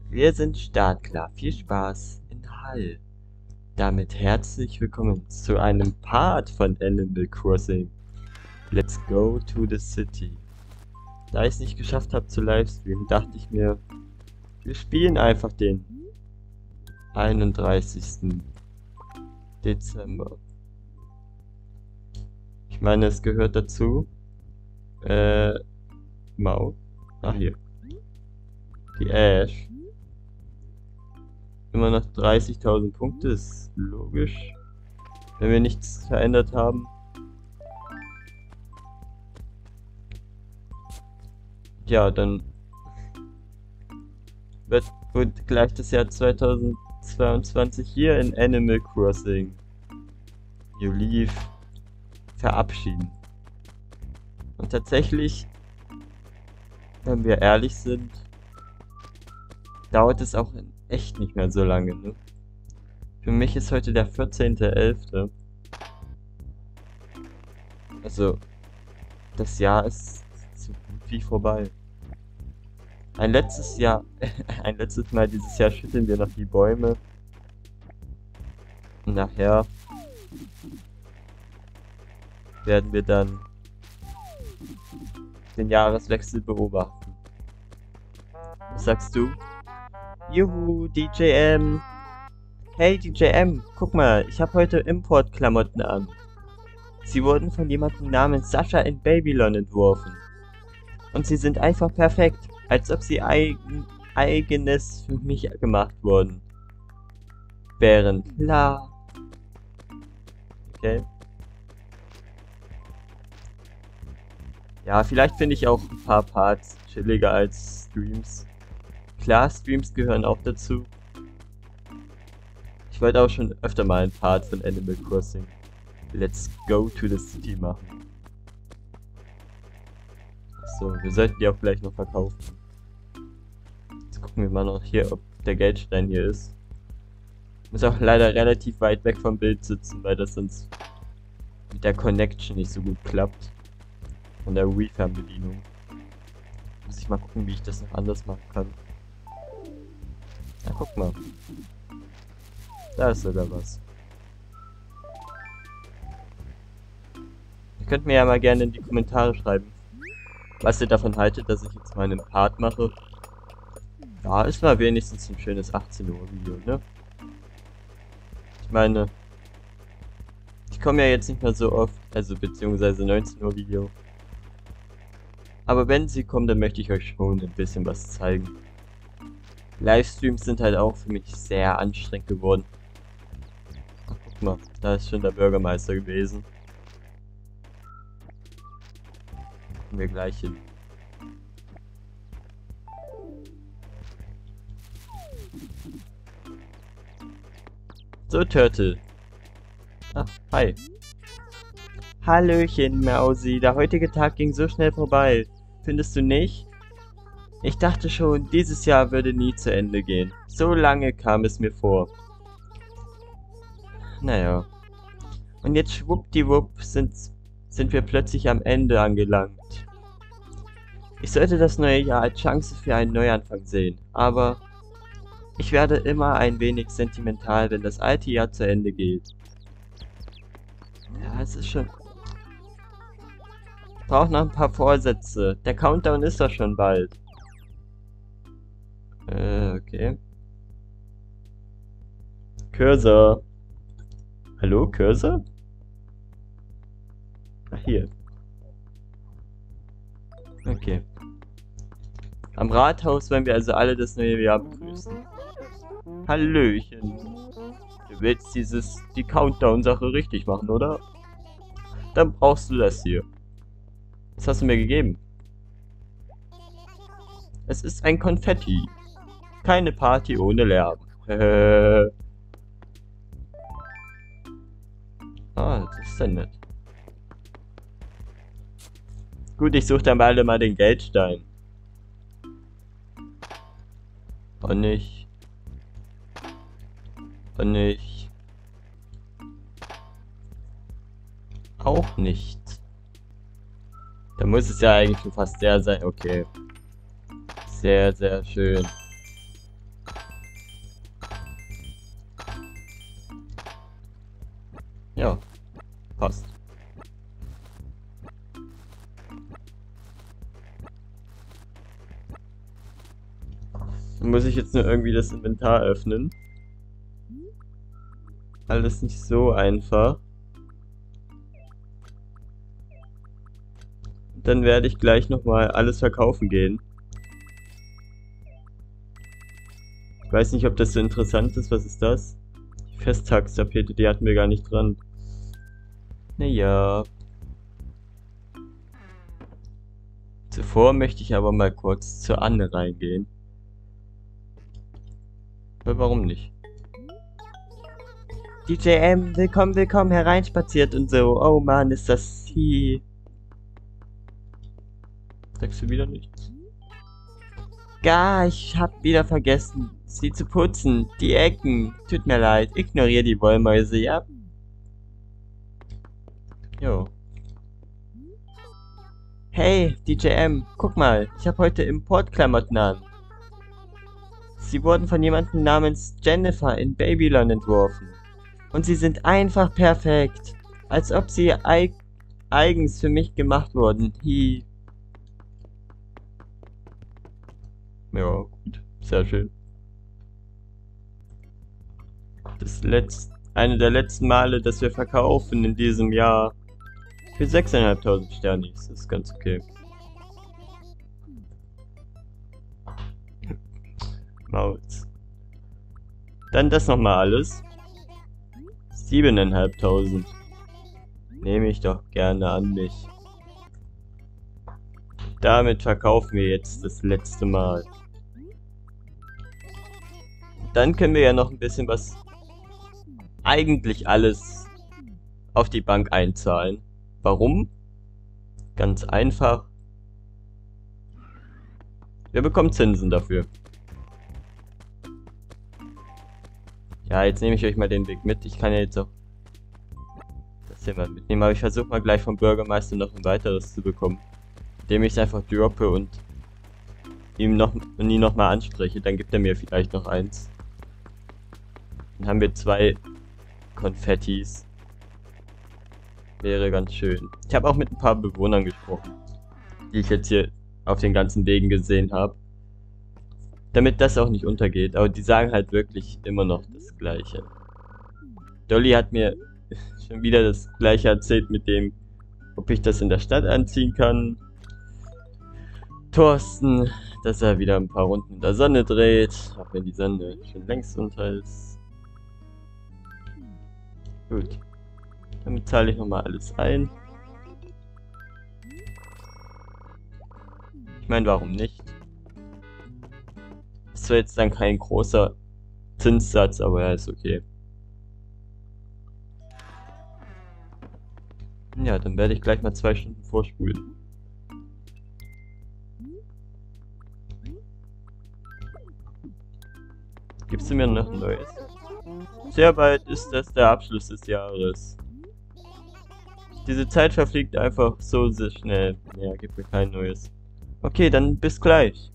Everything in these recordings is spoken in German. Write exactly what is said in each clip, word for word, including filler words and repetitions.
Wir sind startklar. Viel Spaß in Hall. Damit herzlich willkommen zu einem Part von Animal Crossing. Let's go to the city. Da ich es nicht geschafft habe zu livestreamen, dachte ich mir, wir spielen einfach den einunddreißigsten Dezember. Ich meine, es gehört dazu. Äh, Mau. Ah, hier. Die Ash. Immer noch dreißigtausend Punkte, ist logisch. Wenn wir nichts verändert haben. Ja, dann wird, wird gleich das Jahr zweitausendzweiundzwanzig hier in Animal Crossing New Leaf verabschieden. Und tatsächlich, wenn wir ehrlich sind, dauert es auch in echt nicht mehr so lange, ne? Für mich ist heute der vierzehnte elfte Also, das Jahr ist so gut wie vorbei. Ein letztes Jahr, ein letztes Mal dieses Jahr schütteln wir noch die Bäume. Und nachher werden wir dann den Jahreswechsel beobachten. Was sagst du? Juhu, D J M! Hey D J M, guck mal, ich habe heute Importklamotten an. Sie wurden von jemandem namens Sascha in Babylon entworfen. Und sie sind einfach perfekt, als ob sie eigen, eigenes für mich gemacht wurden. Wären. La. Okay. Ja, vielleicht finde ich auch ein paar Parts chilliger als Streams. Klar, Streams gehören auch dazu. Ich wollte auch schon öfter mal ein Part von Animal Crossing Let's go to the city machen. So, wir sollten die auch gleich noch verkaufen. Jetzt gucken wir mal noch hier, ob der Geldstein hier ist. Muss auch leider relativ weit weg vom Bild sitzen, weil das sonst mit der Connection nicht so gut klappt. Von der Wii-Fernbedienung. Muss ich mal gucken, wie ich das noch anders machen kann. Na, guck mal. Da ist sogar was. Ihr könnt mir ja mal gerne in die Kommentare schreiben, was ihr davon haltet, dass ich jetzt mal einen Part mache. Ja, ist mal wenigstens ein schönes achtzehn Uhr Video, ne? Ich meine, ich komme ja jetzt nicht mehr so oft, also beziehungsweise neunzehn Uhr Video. Aber wenn sie kommen, dann möchte ich euch schon ein bisschen was zeigen. Livestreams sind halt auch für mich sehr anstrengend geworden. Ach, guck mal, da ist schon der Bürgermeister gewesen. Gucken wir gleich hin. So, Turtle. Ach, hi. Hallöchen, Mausi. Der heutige Tag ging so schnell vorbei. Findest du nicht? Ich dachte schon, dieses Jahr würde nie zu Ende gehen. So lange kam es mir vor. Naja. Und jetzt schwuppdiwupp sind, sind wir plötzlich am Ende angelangt. Ich sollte das neue Jahr als Chance für einen Neuanfang sehen, aber ich werde immer ein wenig sentimental, wenn das alte Jahr zu Ende geht. Ja, es ist schon... Ich brauche noch ein paar Vorsätze. Der Countdown ist doch schon bald. Äh, okay. Cursor. Hallo, Cursor? Ach, hier. Okay. Am Rathaus wollen wir also alle das neue Jahr begrüßen. Hallöchen. Du willst dieses, die Countdown-Sache richtig machen, oder? Dann brauchst du das hier. Was hast du mir gegeben? Es ist ein Konfetti. Keine Party ohne Lärm. Ah, das ist ja nett. Gut, ich suche dann mal mal den Geldstein. Und nicht. Und nicht. Auch nicht. Da muss es ja eigentlich schon fast der sein. Okay. Sehr, sehr schön. Passt. Dann muss ich jetzt nur irgendwie das Inventar öffnen. Alles nicht so einfach. Dann werde ich gleich nochmal alles verkaufen gehen. Ich weiß nicht, ob das so interessant ist. Was ist das? Die Festtagstapete, die hatten wir gar nicht dran. Naja. Zuvor möchte ich aber mal kurz zur Anne reingehen. Aber warum nicht? D J M, willkommen, willkommen, hereinspaziert und so. Oh Mann, ist das hier. Sagst du wieder nichts? Gar, ich hab wieder vergessen, sie zu putzen. Die Ecken. Tut mir leid, ignoriere die Wollmäuse, ja? Jo. Hey, D J M, guck mal, ich habe heute Importklamotten an. Sie wurden von jemandem namens Jennifer in Babylon entworfen. Und sie sind einfach perfekt. Als ob sie eig eigens für mich gemacht wurden. Hi. Ja, gut. Sehr schön. Das letzte, eine der letzten Male, dass wir verkaufen in diesem Jahr. Für sechstausendfünfhundert Sterne. Das ist ganz okay. Maus. Dann das nochmal alles. siebentausendfünfhundert. Nehme ich doch gerne an mich. Damit verkaufen wir jetzt das letzte Mal. Dann können wir ja noch ein bisschen was, eigentlich alles, auf die Bank einzahlen. Warum? Ganz einfach. Wir bekommen Zinsen dafür. Ja, jetzt nehme ich euch mal den Weg mit. Ich kann ja jetzt auch das hier mal mitnehmen. Aber ich versuche mal gleich vom Bürgermeister noch ein weiteres zu bekommen. Indem ich es einfach droppe und ihm noch, und ihn nochmal anspreche. Dann gibt er mir vielleicht noch eins. Dann haben wir zwei Konfettis. Wäre ganz schön. Ich habe auch mit ein paar Bewohnern gesprochen, die ich jetzt hier auf den ganzen Wegen gesehen habe. Damit das auch nicht untergeht. Aber die sagen halt wirklich immer noch das Gleiche. Dolly hat mir schon wieder das Gleiche erzählt mit dem, ob ich das in der Stadt anziehen kann. Thorsten, dass er wieder ein paar Runden in der Sonne dreht. Auch wenn die Sonne schon längst unter ist. Gut. Damit zahle ich nochmal alles ein. Ich meine, warum nicht? Ist zwar jetzt dann kein großer Zinssatz, aber ja, ist okay. Ja, dann werde ich gleich mal zwei Stunden vorspulen. Gibst du mir noch ein neues? Sehr bald ist das der Abschluss des Jahres. Diese Zeit verfliegt einfach so sehr schnell. Ja, gib mir kein neues. Okay, dann bis gleich.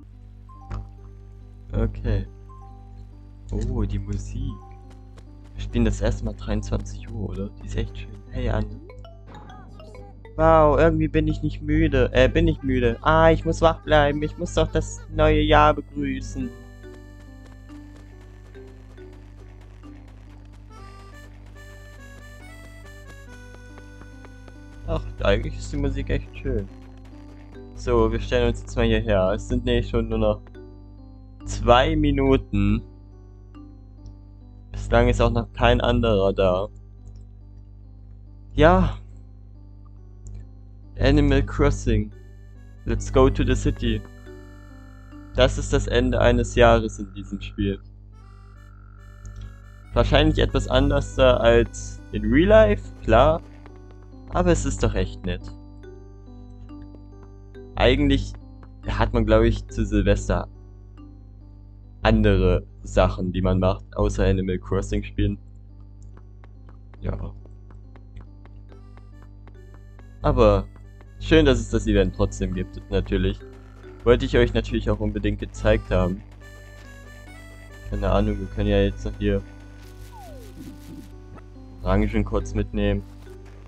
Okay. Oh, die Musik. Wir spielen das erste Mal dreiundzwanzig Uhr, oder? Die ist echt schön. Hey, Anne. Wow, irgendwie bin ich nicht müde. Äh, bin ich müde. Ah, ich muss wach bleiben. Ich muss doch das neue Jahr begrüßen. Ach, eigentlich ist die Musik echt schön. So, wir stellen uns jetzt mal hierher. Es sind nämlich schon nur noch zwei Minuten. Bislang ist auch noch kein anderer da. Ja. Animal Crossing. Let's go to the city. Das ist das Ende eines Jahres in diesem Spiel. Wahrscheinlich etwas anders da als in Real Life, klar. Aber es ist doch echt nett. Eigentlich hat man, glaube ich, zu Silvester andere Sachen, die man macht, außer Animal Crossing spielen. Ja. Aber schön, dass es das Event trotzdem gibt, natürlich. Wollte ich euch natürlich auch unbedingt gezeigt haben. Keine Ahnung, wir können ja jetzt noch hier Orangen kurz mitnehmen.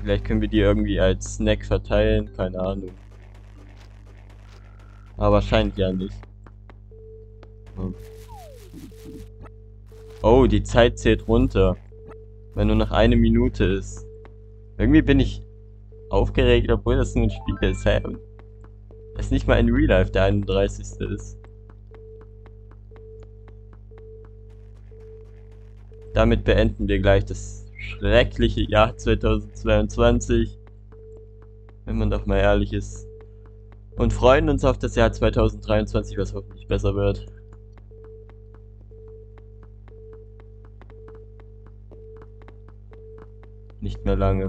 Vielleicht können wir die irgendwie als Snack verteilen, keine Ahnung. Aber wahrscheinlich ja nicht. Hm. Oh, die Zeit zählt runter. Weil nur noch eine Minute ist. Irgendwie bin ich aufgeregt, obwohl das nur ein Spiel ist. Hä? Das ist nicht mal in Real Life der einunddreißigste ist. Damit beenden wir gleich das schreckliche Jahr zweitausendzweiundzwanzig. Wenn man doch mal ehrlich ist. Und freuen uns auf das Jahr zweitausenddreiundzwanzig, was hoffentlich besser wird. Nicht mehr lange.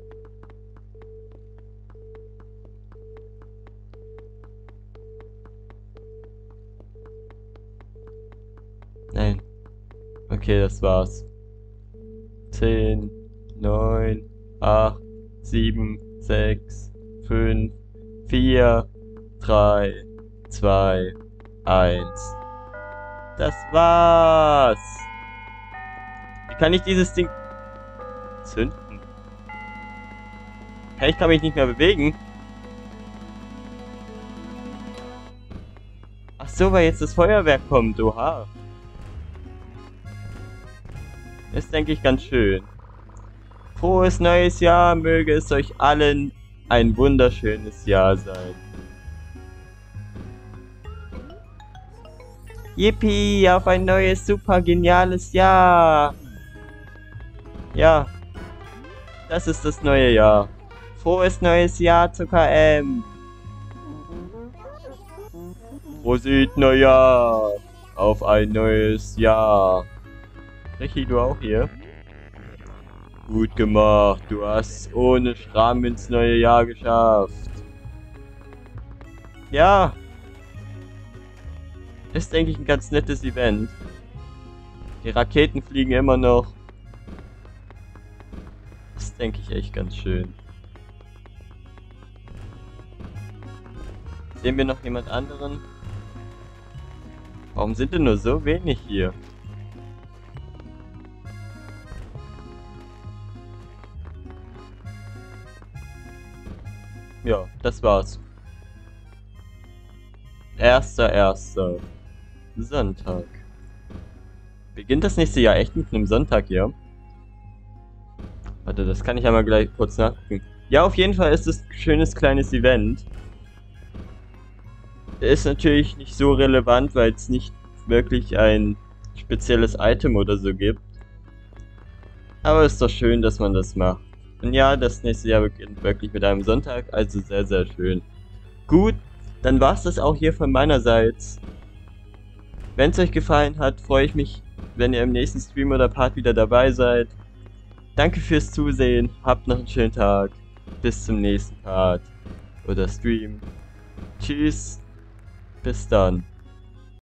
Nein. Okay, das war's. zehn, neun, acht, sieben, sechs, fünf, vier, drei, zwei, eins. Das war's. Wie kann ich dieses Ding zünden? Hey, ich kann mich nicht mehr bewegen. Ach so, weil jetzt das Feuerwerk kommt. Oha. Ist, denke ich, ganz schön. Frohes neues Jahr, möge es euch allen ein wunderschönes Jahr sein. Yippie, auf ein neues, super geniales Jahr. Ja, das ist das neue Jahr. Frohes neues Jahr zu K M. Prosit Neujahr auf ein neues Jahr. Richi, du auch hier? Gut gemacht, du hast ohne Schramm ins neue Jahr geschafft. Ja. Ist, denke ich, ein ganz nettes Event. Die Raketen fliegen immer noch. Das denke ich echt ganz schön. Sehen wir noch jemand anderen? Warum sind denn nur so wenig hier? Ja, das war's. Erster, erster. Sonntag. Beginnt das nächste Jahr echt mit einem Sonntag hier? Warte, das kann ich einmal gleich kurz nachgucken. Ja, auf jeden Fall ist es ein schönes kleines Event. Ist natürlich nicht so relevant, weil es nicht wirklich ein spezielles Item oder so gibt. Aber ist doch schön, dass man das macht. Und ja, das nächste Jahr beginnt wirklich mit einem Sonntag, also sehr, sehr schön. Gut, dann war's das auch hier von meinerseits. Wenn es euch gefallen hat, freue ich mich, wenn ihr im nächsten Stream oder Part wieder dabei seid. Danke fürs Zusehen, habt noch einen schönen Tag. Bis zum nächsten Part oder Stream. Tschüss, bis dann.